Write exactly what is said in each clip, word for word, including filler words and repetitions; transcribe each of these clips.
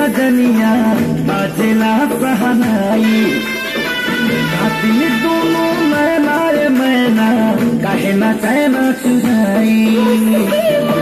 सजनिया बाजेला सहनाई खातिल दोनों मैना रे मैना काहे ना चैना चुराई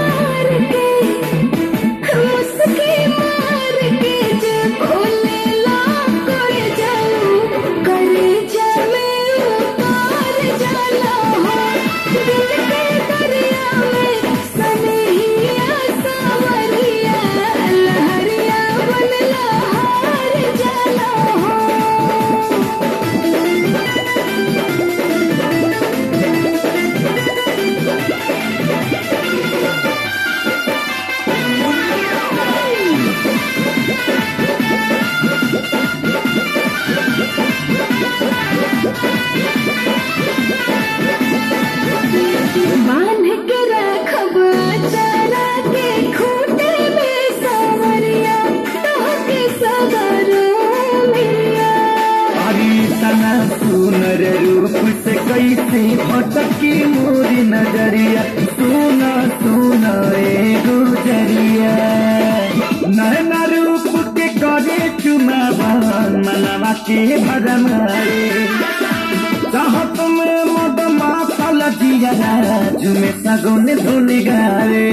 सुनर रूप से कैसे भटकी मोरी नजरिया सुना सुना ए गुजरिया नैना रूप के करे चुमावन मनवा के भरम रे चाहत में मद मातल जिया झुमे सगुन धुन गारे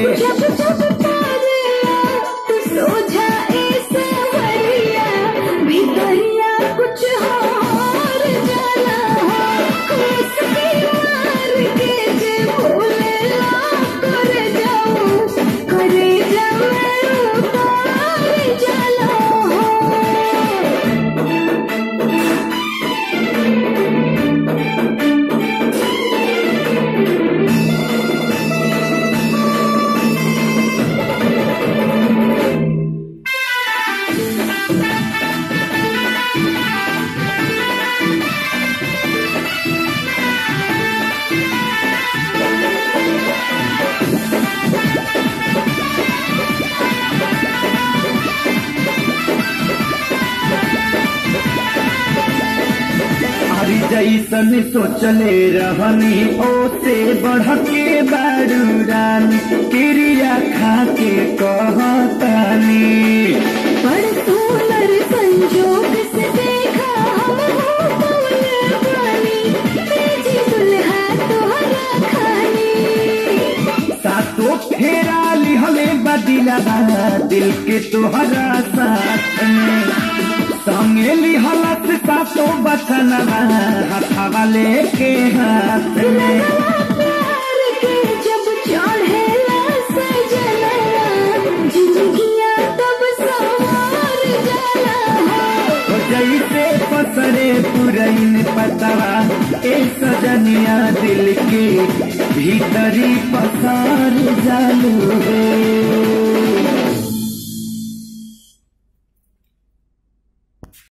कुछ जैसन सोचले रहनी ओसे बढ़ के बारूरान क्रिया खा के कहतानी पर सुनर संजोग से देखा हम पानी तेजी दुल्हा तोहरा खानी सातो फेरा लिहले बदिला दिल के तोहरा साथ में संगे लिहलत सातो बचन हाथवा लेके हाथ में प्यार के जब चढ़ेला सजना जिंदगिया तब सवार जाला जैसे पसरे पुरैन पतवा ए सजनिया दिल के भीतरी पसार जालू